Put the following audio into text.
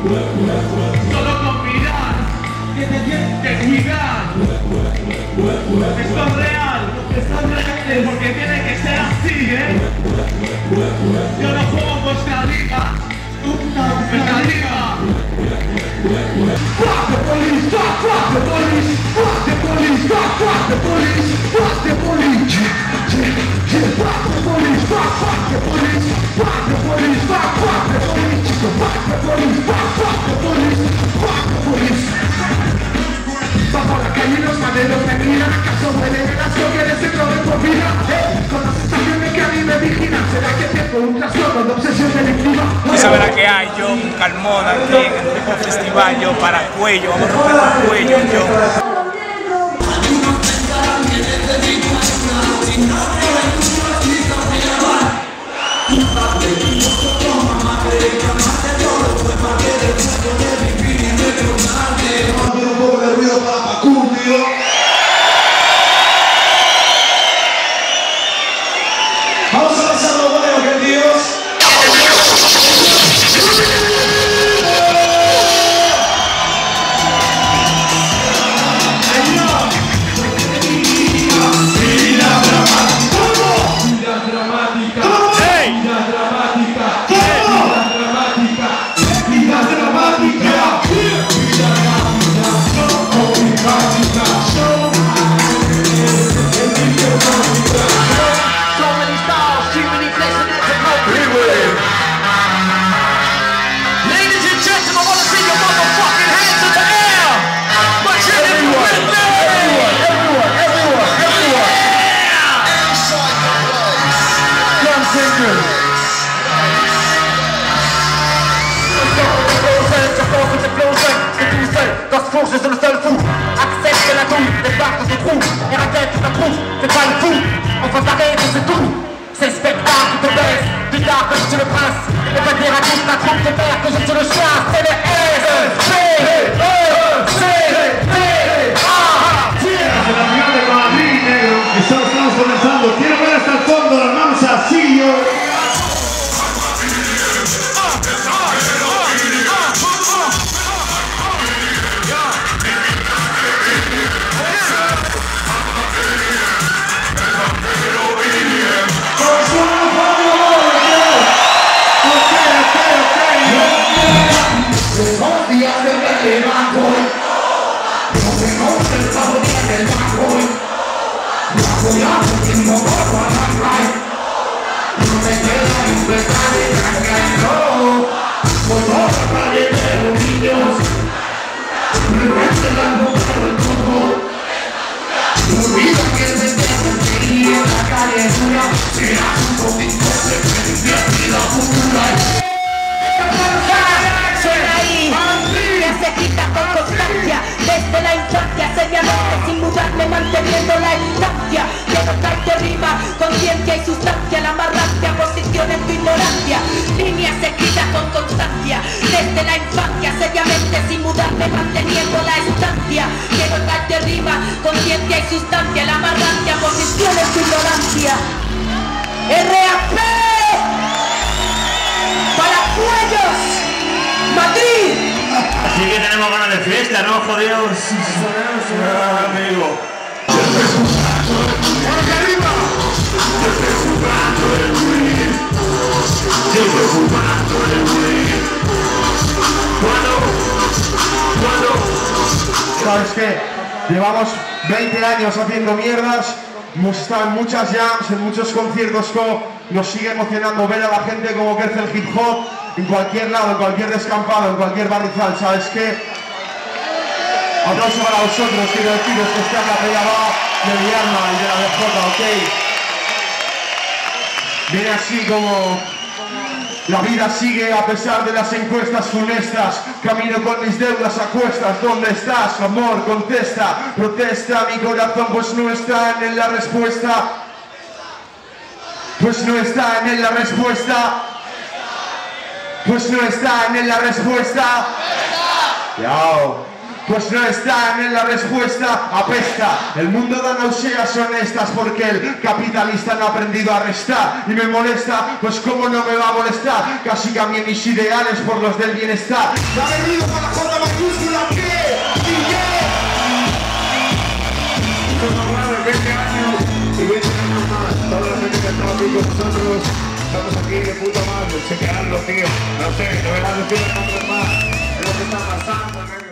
Solo con mirar que te tienes que cuidar. Esto es real, porque tiene que ser así, Yo no juego en vuestra liga, vuestra liga. Fuck the police, fuck the police, fuck the police, fuck the police, fuck the police. Fuck the police, fuck the police, fuck the police, fuck the police, fuck the police, fuck the police, fuck the police. Bajo la calle los maderos me miran, ¿acaso huele de las coqueres dentro de tu vida? Con la sensación de que a mí me vigilan, ¿será que tengo un trastorno de obsesión delictiva? Esa verá que hay, yo, Carmona, aquí en el mismo festival, yo para cuello, vamos a romper el cuello, yo. Vamos a pasarlo bueno, que Dios. C'est le seul fou, accepte la douille, débarque de ses trous, et raquette ta troupe, c'est pas le fou, on va s'arrêter, c'est tout, c'est le spectacle qui te baisse, plus tard que je suis le prince, et pas dire à toute la troupe de père que je suis le chien, c'est le S-P-E-C-T-A-T. La final de Madrid, negro, que solo estamos comenzando, quiero ver hasta el fondo las manos así, yo. Desde la infancia, seriamente, sin mudarme, manteniendo la distancia. Quiero darte rima, conciencia y sustancia, la más rancia, posición en tu ignorancia. Líneas escritas con constancia, desde la infancia, seriamente, sin mudarme, manteniendo la distancia. Quiero darte rima, conciencia y sustancia, la más rancia, posición en tu ignorancia. RAP para Cuellos, Madrid. Así que tenemos ganas de fiesta, ¿no, jodidos? Amigo. ¿Sabes qué? Llevamos 20 años haciendo mierdas, hemos estado en muchas jams, en muchos conciertos, nos sigue emocionando ver a la gente como crece el hip hop en cualquier lado, en cualquier descampado, en cualquier barrizal. ¿Sabes qué? Aplauso para vosotros, quiero deciros que está la pegada de mi alma y de la DJ, ¿ok? Viene así como la vida sigue a pesar de las encuestas funestas. Camino con mis deudas a cuestas. ¿Dónde estás, amor? Contesta. Protesta mi corazón, pues no está en la respuesta. Pues no está en la respuesta. Pues no está en la respuesta. Yao. Pues no están en la respuesta, apesta. El mundo da náuseas honestas porque el capitalista no ha aprendido a restar. Y me molesta, pues cómo no me va a molestar. Casi cambié mis ideales por los del bienestar. Ya ha venido con la J mayúscula, ¿qué? Somos más de 20 años y 20 años más. Toda la gente que estamos aquí con nosotros, estamos aquí de puta madre, chequearlo, tío. No sé, no voy a decir nombres más. Es lo que está pasando.